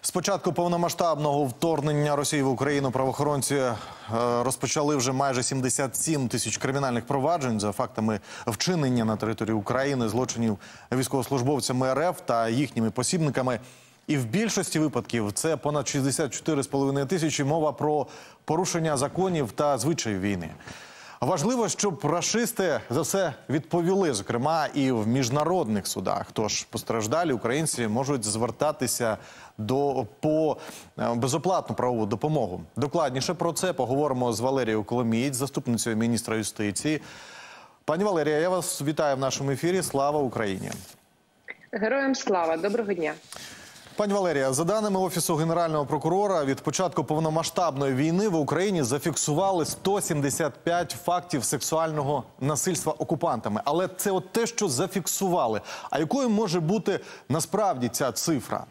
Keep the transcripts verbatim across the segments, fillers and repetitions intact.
З початку повномасштабного вторгнення Росії в Україну правоохоронці е, розпочали вже майже сімдесят сім тисяч кримінальних проваджень за фактами вчинення на території України злочинів військовослужбовцями РФ та їхніми посібниками. І в більшості випадків це понад шістдесят чотири з половиною тисячі. Мова про порушення законів та звичаїв війни. Важливо, щоб рашисти за все відповіли, зокрема, і в міжнародних судах. Тож постраждалі українці можуть звертатися до, по безоплатну правову допомогу. Докладніше про це поговоримо з Валерією Коломієць, заступницею міністра юстиції. Пані Валерія, я вас вітаю в нашому ефірі. Слава Україні! Героям слава! Доброго дня! Пані Валерія, за даними Офісу Генерального прокурора, від початку повномасштабної війни в Україні зафіксували сто сімдесят п'ять фактів сексуального насильства окупантами. Але це от те, що зафіксували. А якою може бути насправді ця цифра?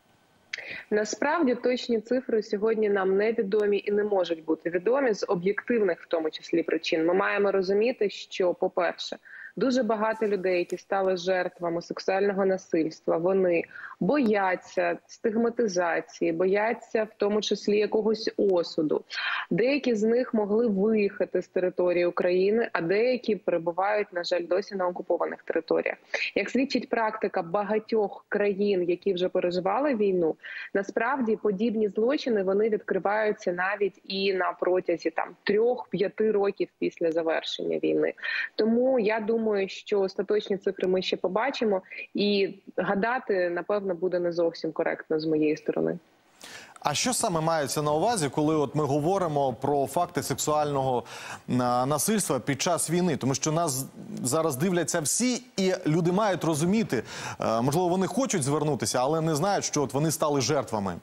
Насправді точні цифри сьогодні нам невідомі і не можуть бути відомі з об'єктивних, в тому числі, причин. Ми маємо розуміти, що, по-перше, дуже багато людей, які стали жертвами сексуального насильства, вони бояться стигматизації, бояться в тому числі якогось осуду. Деякі з них могли виїхати з території України, а деякі перебувають, на жаль, досі на окупованих територіях. Як свідчить практика багатьох країн, які вже переживали війну, насправді подібні злочини вони відкриваються навіть і на протязі там трьох-п'яти років після завершення війни. Тому я думаю, Думаю, що остаточні цифри ми ще побачимо, і гадати, напевно, буде не зовсім коректно з моєї сторони. А що саме мається на увазі, коли от ми говоримо про факти сексуального насильства під час війни? Тому що нас зараз дивляться всі, і люди мають розуміти, можливо, вони хочуть звернутися, але не знають, що от вони стали жертвами.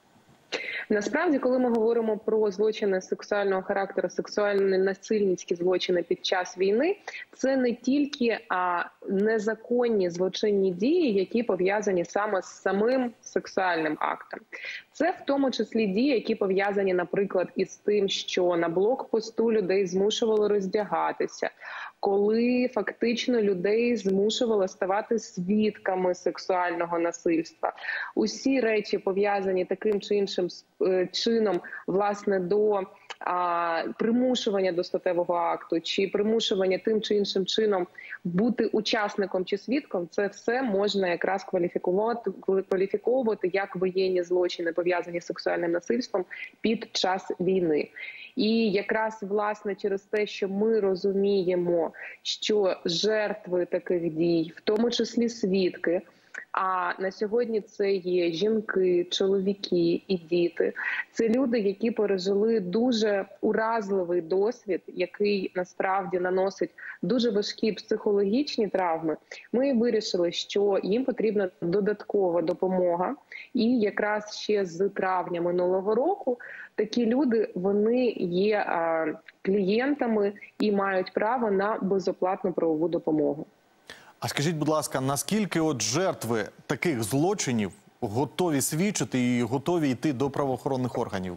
Насправді, коли ми говоримо про злочини сексуального характеру, сексуально-насильницькі злочини під час війни, це не тільки а, незаконні злочинні дії, які пов'язані саме з самим сексуальним актом. Це в тому числі дії, які пов'язані, наприклад, із тим, що на блокпосту людей змушували роздягатися, коли фактично людей змушували ставати свідками сексуального насильства. Усі речі пов'язані таким чи іншим чином, власне, до а, примушування до статевого акту, чи примушування тим чи іншим чином бути учасником чи свідком, це все можна якраз кваліфікувати, кваліфіковувати як воєнні злочини, пов'язані з сексуальним насильством під час війни. І якраз, власне, через те, що ми розуміємо, що жертви таких дій, в тому числі свідки, а на сьогодні це є жінки, чоловіки і діти. Це люди, які пережили дуже уразливий досвід, який насправді наносить дуже важкі психологічні травми. Ми вирішили, що їм потрібна додаткова допомога. І якраз ще з травня минулого року такі люди, вони є а, клієнтами і мають право на безоплатну правову допомогу. А скажіть, будь ласка, наскільки от жертви таких злочинів готові свідчити і готові йти до правоохоронних органів?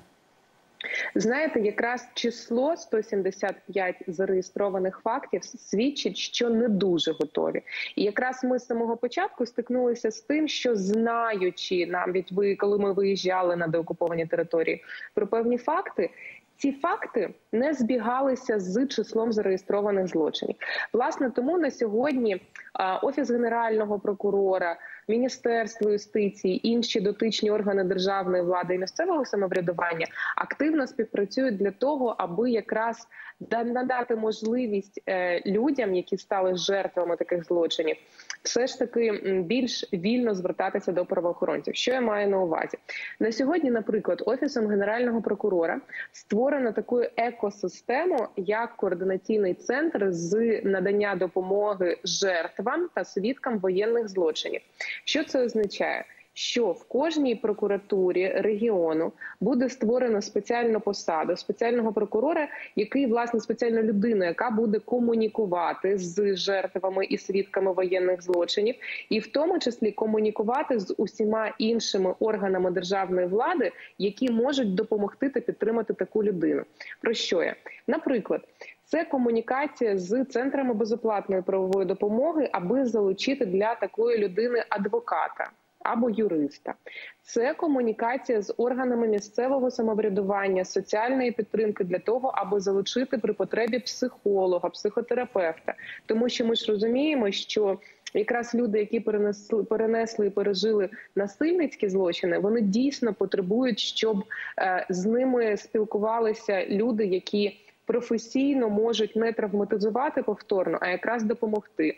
Знаєте, якраз число сто сімдесят п'ять зареєстрованих фактів свідчить, що не дуже готові. І якраз ми з самого початку стикнулися з тим, що знаючи, навіть ви, коли ми виїжджали на деокуповані території, про певні факти, ці факти не збігалися з числом зареєстрованих злочинів. Власне, тому на сьогодні Офіс Генерального прокурора, Міністерство юстиції, інші дотичні органи державної влади і місцевого самоврядування активно співпрацюють для того, аби якраз надати можливість людям, які стали жертвами таких злочинів, все ж таки більш вільно звертатися до правоохоронців. Що я маю на увазі? На сьогодні, наприклад, Офісом Генерального прокурора створено таку екосистему, як координаційний центр з надання допомоги жертвам та свідкам воєнних злочинів. Що це означає? Що в кожній прокуратурі регіону буде створено спеціальну посаду спеціального прокурора, який, власне, спеціальна людина, яка буде комунікувати з жертвами і свідками воєнних злочинів, і в тому числі комунікувати з усіма іншими органами державної влади, які можуть допомогти та підтримати таку людину. Про що я? Наприклад, це комунікація з центрами безоплатної правової допомоги, аби залучити для такої людини адвоката. або юриста. Це комунікація з органами місцевого самоврядування, соціальної підтримки для того, аби залучити при потребі психолога, психотерапевта. Тому що ми ж розуміємо, що якраз люди, які перенесли, перенесли і пережили насильницькі злочини, вони дійсно потребують, щоб е, з ними спілкувалися люди, які професійно можуть не травматизувати повторно, а якраз допомогти.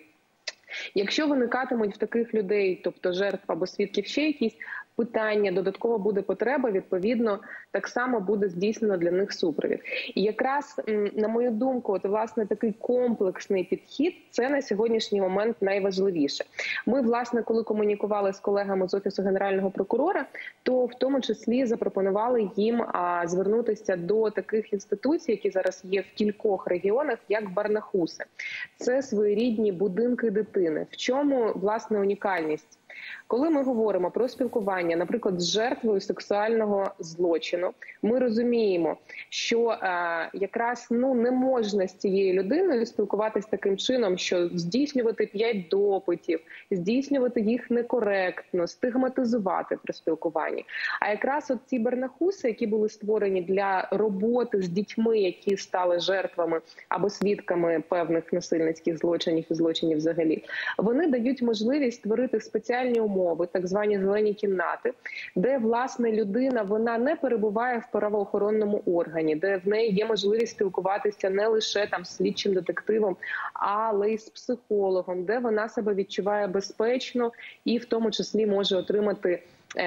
Якщо виникатимуть в таких людей, тобто жертв або свідків, ще якісь питання, додаткова буде потреба, відповідно, так само буде здійснено для них супровід. І якраз, на мою думку, от, власне, такий комплексний підхід – це на сьогоднішній момент найважливіше. Ми, власне, коли комунікували з колегами з Офісу Генерального прокурора, то в тому числі запропонували їм а, звернутися до таких інституцій, які зараз є в кількох регіонах, як Барнахуси. Це своєрідні будинки дитини. В чому, власне, унікальність? Коли ми говоримо про спілкування, наприклад, з жертвою сексуального злочину, ми розуміємо, що е, якраз ну не можна з цією людиною спілкуватися таким чином, що здійснювати п'ять допитів, здійснювати їх некоректно, стигматизувати при спілкуванні. А якраз от ці барнахуси, які були створені для роботи з дітьми, які стали жертвами або свідками певних насильницьких злочинів і злочинів взагалі, вони дають можливість створити спеціальні умови, так звані зелені кімнати, де, власне, людина, вона не перебуває в правоохоронному органі, де в неї є можливість спілкуватися не лише там з слідчим детективом, але й з психологом, де вона себе відчуває безпечно і в тому числі може отримати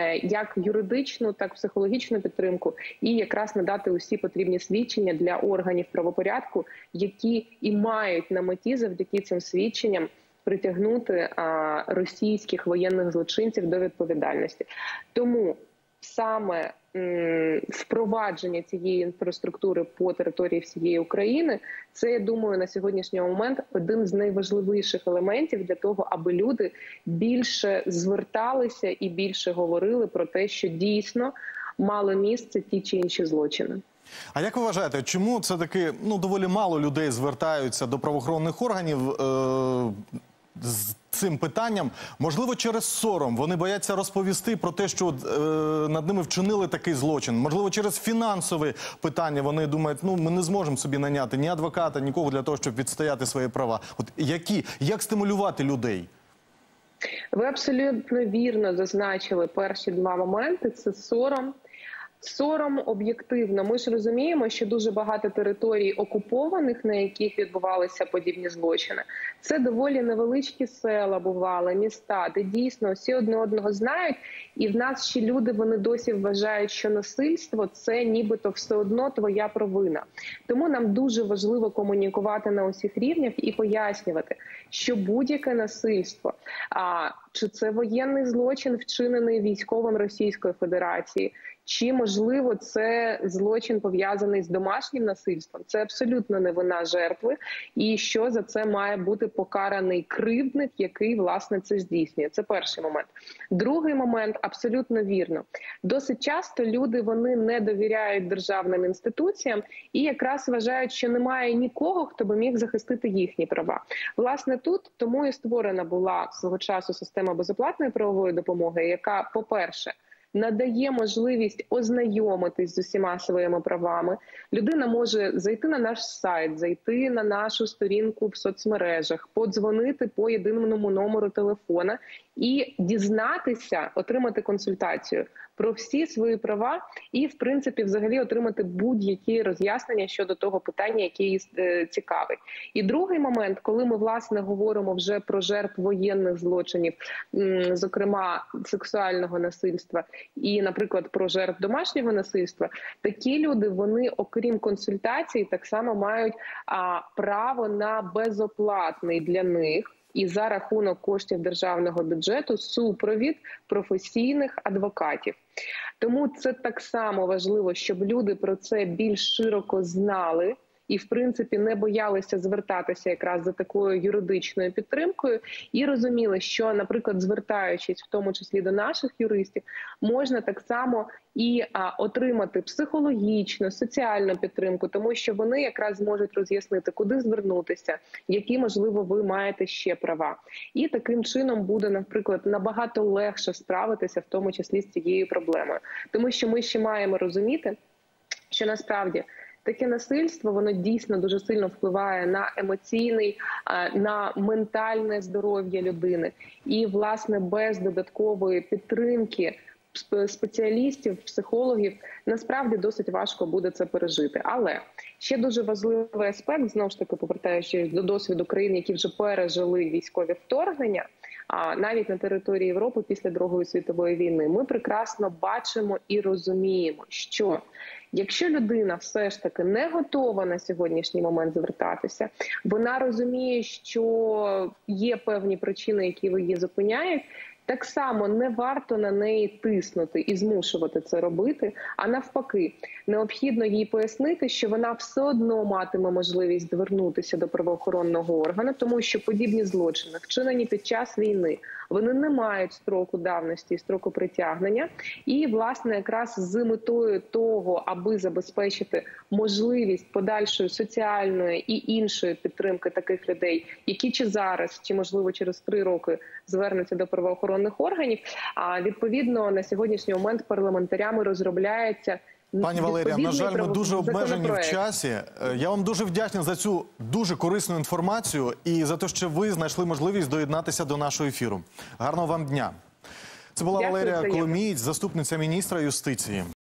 як юридичну, так і психологічну підтримку і якраз надати усі потрібні свідчення для органів правопорядку, які і мають на меті завдяки цим свідченням притягнути а, російських воєнних злочинців до відповідальності. Тому саме м, впровадження цієї інфраструктури по території всієї України – це, я думаю, на сьогоднішній момент один з найважливіших елементів для того, аби люди більше зверталися і більше говорили про те, що дійсно мали місце ті чи інші злочини. А як ви вважаєте, чому це таки ну доволі мало людей звертаються до правоохоронних органів е з цим питанням? Можливо, через сором. Вони бояться розповісти про те, що е над ними вчинили такий злочин. Можливо, через фінансові питання вони думають, ну ми не зможемо собі наняти ні адвоката, нікого для того, щоб відстояти свої права. От які, як стимулювати людей? Ви абсолютно вірно зазначили перші два моменти – це сором. Сором об'єктивно. Ми ж розуміємо, що дуже багато територій окупованих, на яких відбувалися подібні злочини, це доволі невеличкі села бували, міста, де дійсно всі одне одного знають, і в нас ще люди, вони досі вважають, що насильство – це нібито все одно твоя провина. Тому нам дуже важливо комунікувати на усіх рівнях і пояснювати, що будь-яке насильство, а чи це воєнний злочин, вчинений військовим Російської Федерації, чи, можливо, це злочин пов'язаний з домашнім насильством. Це абсолютно не вина жертви. І що за це має бути покараний кривдник, який, власне, це здійснює. Це перший момент. Другий момент – абсолютно вірно. Досить часто люди, вони не довіряють державним інституціям і якраз вважають, що немає нікого, хто би міг захистити їхні права. Власне, тут тому і створена була свого часу система безоплатної правової допомоги, яка, по-перше, надає можливість ознайомитись з усіма своїми правами. Людина може зайти на наш сайт, зайти на нашу сторінку в соцмережах, подзвонити по єдиному номеру телефона і дізнатися, отримати консультацію про всі свої права і, в принципі, взагалі отримати будь-які роз'яснення щодо того питання, яке її цікавить. І другий момент, коли ми, власне, говоримо вже про жертв воєнних злочинів, зокрема, сексуального насильства і, наприклад, про жертв домашнього насильства, такі люди, вони, окрім консультацій, так само мають а, право на безоплатний для них і за рахунок коштів державного бюджету супровід професійних адвокатів. Тому це так само важливо, щоб люди про це більш широко знали і, в принципі, не боялися звертатися якраз за такою юридичною підтримкою, і розуміли, що, наприклад, звертаючись, в тому числі до наших юристів, можна так само і а, отримати психологічну, соціальну підтримку, тому що вони якраз зможуть роз'яснити, куди звернутися, які, можливо, ви маєте ще права. І таким чином буде, наприклад, набагато легше справитися, в тому числі з цією проблемою. Тому що ми ще маємо розуміти, що насправді таке насильство, воно дійсно дуже сильно впливає на емоційний, на ментальне здоров'я людини. І, власне, без додаткової підтримки спеціалістів, психологів, насправді досить важко буде це пережити. Але ще дуже важливий аспект, знову ж таки, повертаючись до досвіду країн, які вже пережили військові вторгнення, а навіть на території Європи після Другої світової війни, ми прекрасно бачимо і розуміємо, що якщо людина все ж таки не готова на сьогоднішній момент звертатися, вона розуміє, що є певні причини, які її зупиняють, так само не варто на неї тиснути і змушувати це робити, а навпаки, необхідно їй пояснити, що вона все одно матиме можливість звернутися до правоохоронного органу, тому що подібні злочини, вчинені під час війни, вони не мають строку давності і строку притягнення. І, власне, якраз з метою того, аби забезпечити можливість подальшої соціальної і іншої підтримки таких людей, які чи зараз, чи, можливо, через три роки звернуться до правоохоронних органів, а відповідно на сьогоднішній момент парламентарями розробляється Пані Валерія, на жаль, ми дуже обмежені в часі. Я вам дуже вдячний за цю дуже корисну інформацію і за те, що ви знайшли можливість доєднатися до нашого ефіру. Гарного вам дня. Це була Дякую, Валерія взаємно. Коломієць, заступниця міністра юстиції.